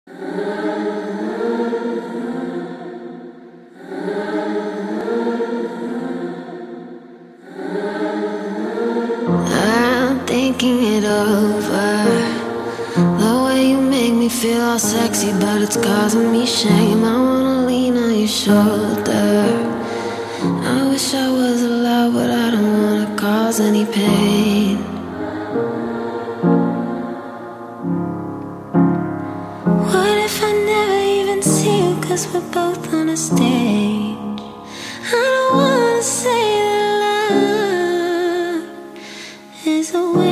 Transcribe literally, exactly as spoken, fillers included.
I'm thinking it over. The way you make me feel all sexy, but it's causing me shame. I wanna lean on your shoulder. I wish I was allowed, but I don't wanna cause any pain. What if I never even see you, cause we're both on a stage? I don't wanna say that love is a way